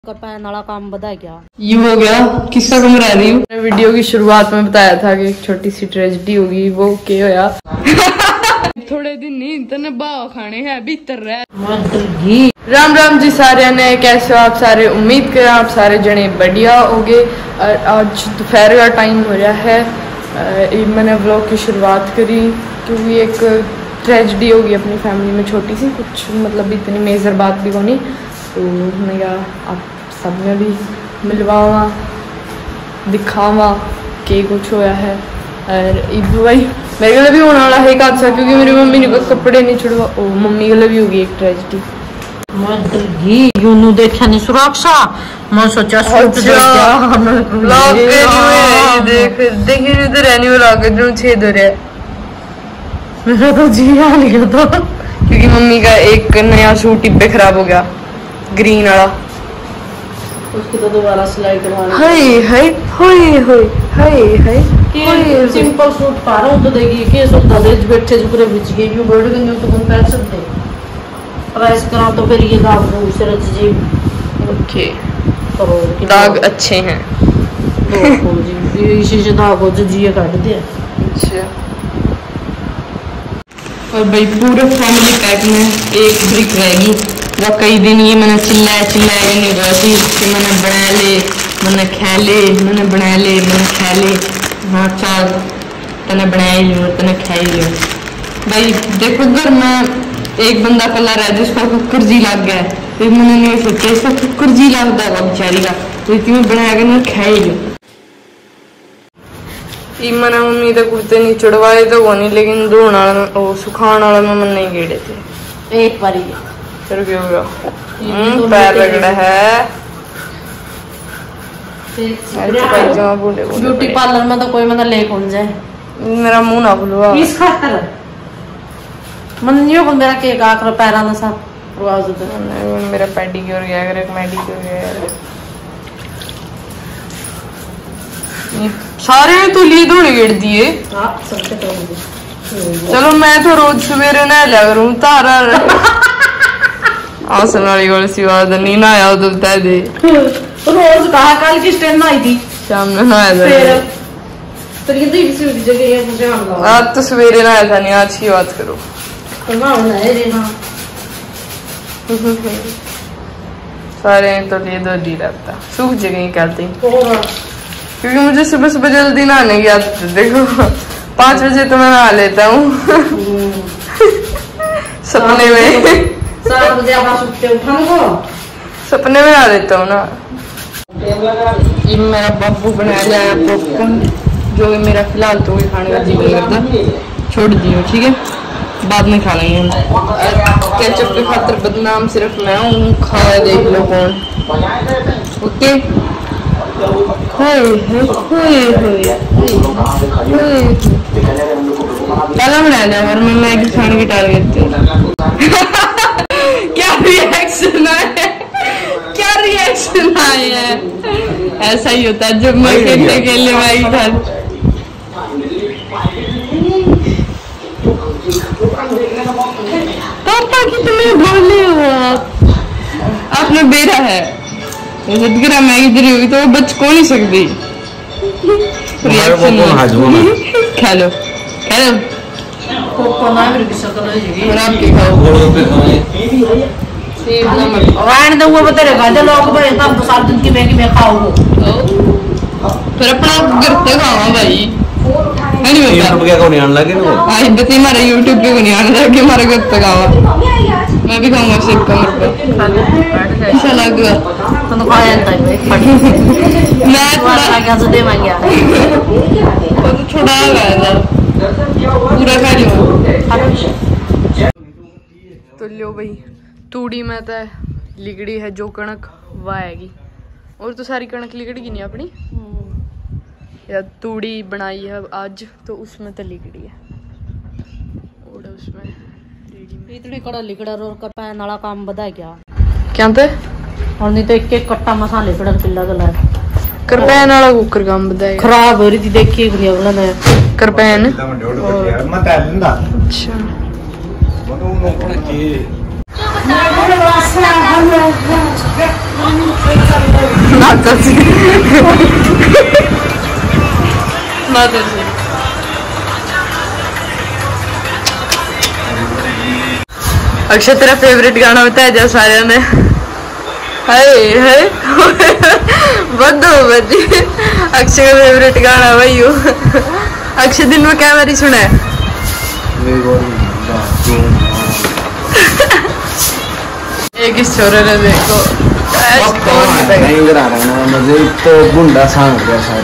नाला काम बता क्या ये हो गया किस्सा कम रह रही हूँ। वीडियो की शुरुआत में बताया था कि एक छोटी सी ट्रेजेडी होगी, वो क्या होया थोड़े दिन नहीं तने बाव खाने हैं भीतर रह। राम राम जी सारे ने, कैसे हो आप सारे? उम्मीद करें आप सारे जने बढ़िया होगे। आज दोपहर का टाइम हो रहा है। मैंने व्लॉग की शुरुआत करी क्योंकि एक ट्रेजेडी होगी अपनी फैमिली में, छोटी सी, कुछ मतलब इतनी मेजर बात भी होनी, तो मैं कहा आप सब में भी मिलवावा दिखावा के कुछ होया है। और इब भाई मेरे गले भी होने वाला है एक हादसा, क्योंकि मेरी मम्मी ने कपड़े नहीं छुड़वा, ओ मम्मी गले भी होगी एक ट्रेजेडी। यूनू देखा नहीं सुरक्षा, मैं सोचा देखिए इधर रहने वाला जो छेद हो रहा है मेरा तो जी आ गया था, क्योंकि मम्मी का एक नया सूट टिब्बे खराब हो गया, ग्रीन वाला। उसको तो दोबारा सिलाई करवानी। हाय हाय हाय हाय हाय हाय सिंपल सूट पा रहा हूँ तो देखिए के सोता दे बैठे जो पूरे बिच गए यू बढ़ गए तो कौन पैर सकते प्राइस करा तो फिर ये दाग दो उसे रच जी। ओके करो दाग अच्छे हैं जी, इसी से दाग हो जो जी काट दिया। अच्छा और भाई पूरे फैमिली पैक में एक ब्रिक रहेगी। वो कई दिन ये मैंने चिल्लाया नहीं रहा थी कि मैंने बना ले, मैंने खा ले, मैंने बना ले, मैंने खा ले। हाँ चार तने बनाया ही लूँ, तने खा ही लूँ। भाई देखो घर में एक बंदा कला रहा है जिसका कुकर जी लग गया है, तो मैंने नहीं सोचा इसका कुकर जी लगता होगा बेचारी का, तो इतनी बनाया कर मैं खा ही लूँ। मैंने मम्मी तो कुर्ते नहीं चढ़वाए तो वो नहीं, लेकिन धोने वाला वो सुखाने वाला में मन नहीं गेड़े थे एक बारी फिर क्या होगा। पैर रगड़ा है ब्यूटी पार्लर में तो कोई मतलब ले कौन जाए, मेरा मुंह ना खुलवा मनियो को मेरा केक आकर पैरा ना साथ आवाज होता मेरा पेडिक्योर गया, अगर एक मेडिक्योर गया सारे तो लिए धोने गिर दिए। चलो मैं तो रोज सवेरे नहा लिया करूँ तारा आसन वाली वाली सी बात नहीं नहाया तो बता दे। रोज कहा कल किस टाइम नहाई थी? शाम में नहाया था तो ये तो इसी जगह है मुझे आज तो सवेरे नहाया था नहीं, आज की बात करो। सारे तो लिए दो दी रहता सूख जगह कहती, क्योंकि मुझे सुबह सुबह जल्दी नहाने की आदत है। देखो 5 बजे तो मैं नहा लेता हूँ सपने में 7 बजे आप उठते उठाऊंगा, सपने में नहा लेता हूँ ना। ये मेरा बाबू बनाया लाया पॉपकॉर्न, जो मेरा फिलहाल तो कोई खाने का जी नहीं करता, छोड़ दियो ठीक है, बाद में खा लेंगे हम। केचप के खातर बदनाम सिर्फ मैं हूँ, खा देख लो कौन। ओके पहला बना लिया और मैं मैगी खाने की टारगेट क्या रिएक्शन आया, क्या रिएक्शन आया है? ऐसा ही होता है जब मैं अकेले मैगी खा। पापा की तुम्हें बोले हो आपने बेरा है सदगरा मैगी दे रही होगी तो वो बच को नहीं सकती। रिएक्शन खा लो खा लो और आप क्या खाओ फिर अपना घर पे खावा भाई। हमारे यूट्यूब पे नहीं आने लगे, हमारे घर पे खावा मैं भी खाऊंगा सिर्फ कमर पे अच्छा लगेगा मैं छोड़ा पूरा खा लूँ। तो लो भाई तूड़ी में तो लिगड़ी है जो कणक वह आएगी, और तो सारी कणक लिगड़ी नहीं अपनी या तूड़ी बनाई है आज तो उसमें तो लिगड़ी है और उसमें इतने कड़ा लिकड़ा रोल कर पाया नाला काम बता क्या थे और नहीं तो एक कट्टा मसाले कड़ा किला गला करपैन वाला कुकर काम बताया खराब हो रही थी देखिए अगला ने करपैन। अच्छा माता जी माता जी अक्षय तेरा फेवरेट गाना बताया जा सारे ने। हाय हाय बदो बदी अक्षय का फेवरेट गाना भाई हो। अक्षय दिन में क्या बारी सुना है? एक इस छोरे ने देखो नहीं करा रहा ना मुझे तो गुंडा सांग गया सारी।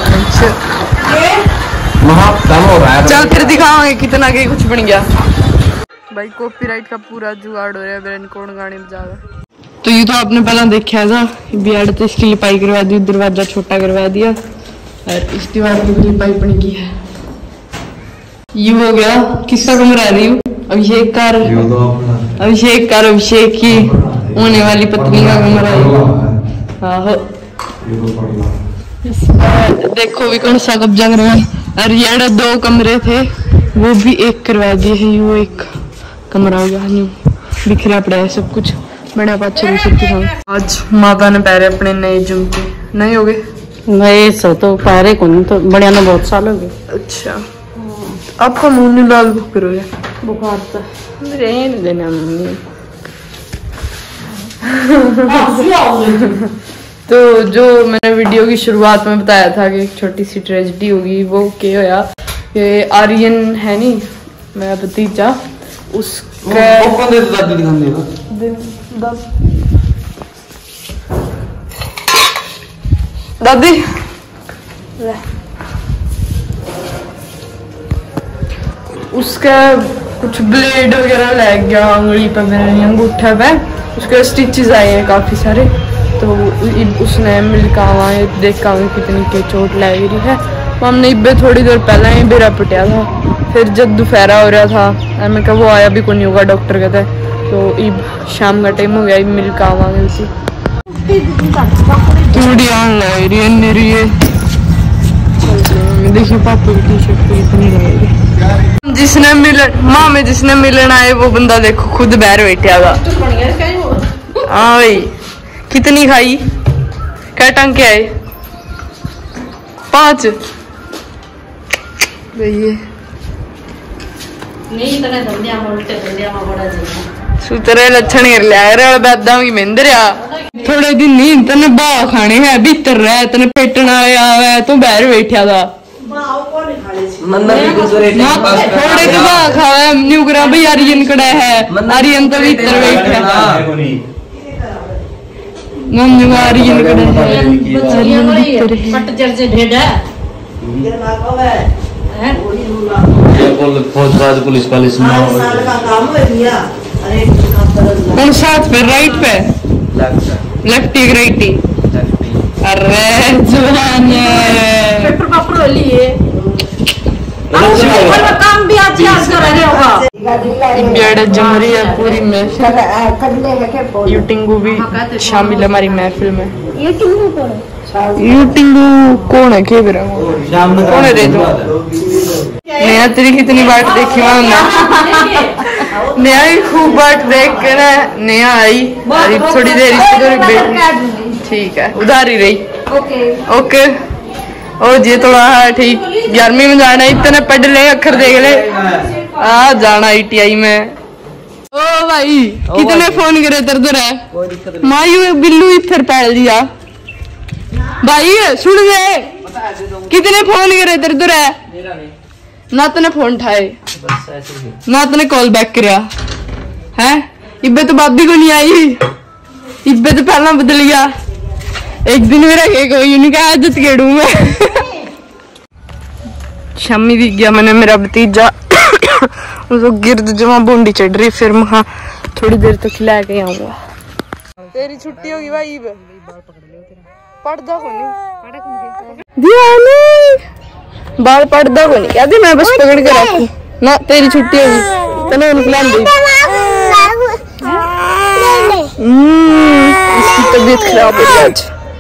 महात्म हो रहा है। चल फिर दिखाओगे कितना के कुछ बन गया। भाई कॉपीराइट का पूरा जुगाड़ हो रहा है। बेरन कौन गाने बजाएगा? तो ये तो आपने पहला देखा था बिहार, तो इसकी लिपाई करवा दी, दरवाजा छोटा करवा दिया और इस दीवार की भी लिपाई बन गई है। ये हो गया किसका कमरा रही हूँ? अभिषेक का अभिषेक की होने वाली पत्नी का कमरा है। देखो भी कौन सा कब्जा करवा। और ये 2 कमरे थे वो भी एक करवा दिए है। वो एक कमरा हो गया बिखरा पड़ा है सब कुछ बड़ा पाछे। आज माता ने पहरे अपने नए झुमके नहीं हो गए। नए सो तो पहरे को नहीं तो बढ़िया ना बहुत साल हो गए। अच्छा आपका मुंह नहीं लाल बुखार हो गया? बुखार तो देना मम्मी। तो जो मैंने वीडियो की शुरुआत में बताया था कि एक छोटी सी ट्रेजेडी होगी, वो क्या होया कि आर्यन है नहीं मेरा भतीजा, उसका दादी उसका कुछ ब्लेड वगैरह लग गया उंगली पे, मेरे अंगूठे पे उसके स्टिचेस आए हैं काफी सारे। तो उसने मिलका देखा कितनी के चोट लग रही है। तो हमने इब्बे थोड़ी देर पहले ही बेरा पिटिया था। फिर जब दोपहरा हो रहा था मैं कहा वो आया भी कोई नहीं होगा डॉक्टर कहते। तो इब शाम का टाइम हो गया, इब मिलका आवांगे उसी थोड़ी आन लग रही है। देखिए पापा की टी शर्ट इतनी लगेगी। जिसने मिलन आए वो बंदा देखो खुद बाहर बैठा था। हाँ भाई कितनी खाई? क्या टंके आए? 5 सुतरे लक्षण कर लिया बैदा की महिंद्रिया। थोड़े दिन नहीं तने बाह खाने है भीतर रह तने पेटना आया तू बाहर बैठा था। थोड़े तो बाह खावा न्यू करा भाई आर्यन कड़ा है। आर्यन तो भीतर बैठा आर्यन कड़ा है। पुलिस पुलिस कौन साथ पे राइट पे लेफ्टी राइटी? अरे जवान पेपर पापड़ वाली है काम भी आज रहे होगा। जमरी है पूरी महफिल। यू टिंगू भी शामिल है हमारी महफिल में। यू टिंगू कौन है? कौन है रे? तो नया तेरी कितनी बाट देखी हमने। नया ही खूब बाट देख के ना नया आई थोड़ी देर ठीक है उधार ही रही। ओके ओ जी थोड़ा ठीक 11वीं में जाना इतने पढ़ ले अखर देख ले आ जाना ITI में। ओ भाई कितने फोन करे दर्द है मायू बिल्लू इधर पैल दिया भाई सुन ले कितने फोन करे दर्द है ना तने फोन उठाए ना तने कॉल बैक करा है। इब्बे तो बाबी को नहीं आई इब्बे तो पहला बदल गया। एक दिन मेरा आदत केड़ू मैं शामी दिख गया मैंने मेरा भतीजा उसको गिरद जमा बूंदी चढ़ रही। फिर मैं थोड़ी देर तक लेके आऊंगा। तेरी छुट्टी होगी भाई पढ़दा को नहीं बाल पढ़दा को नहीं क्या मैं बस पकड़ के रखूं ना। तेरी छुट्टी होगी तने निकला दे। इसकी तबीयत खराब हो गई आज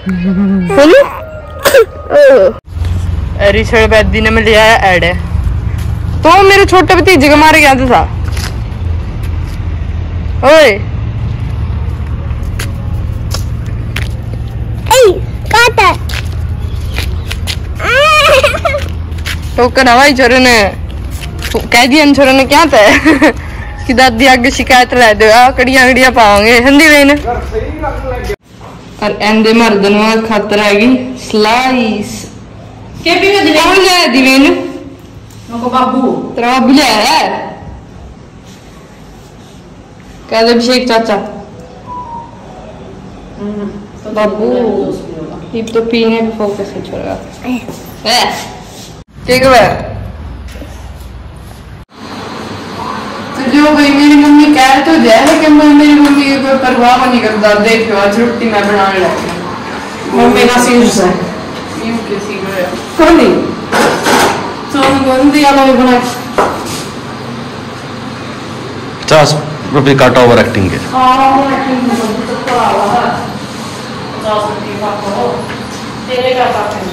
रिसड़ बैदी ने मैं ले आया ऐड है। तो मेरे छोटे भतीजे को मारे गया था ओए टोकन हवाई छोरे ने कह दिया छोरे ने क्या था कि दादी आगे शिकायत ला दो कड़िया कड़िया पाओगे हिंदी में और एंदे मर्दन खातर आएगी स्लाइस के भी में कौन ले दिवेन मको बाबू तेरा बाबू ले आया कह दे अभिषेक चाचा बाबू ये तो पीने पे फोकस है छोरा ठीक है तो जो भाई मेरी मम्मी कह तो दे लेकिन मेरी मम्मी की कोई परवाह नहीं करता देखो आज रोटी मैं बनाने लगी मम्मी का सीरियस है यू के सीरियस कौन नहीं तो कौन दिया लोग बना 50 रुपये काटा ओवर एक्टिंग के। हां एक्टिंग में तो करा हुआ है 50 रुपये का तेरे का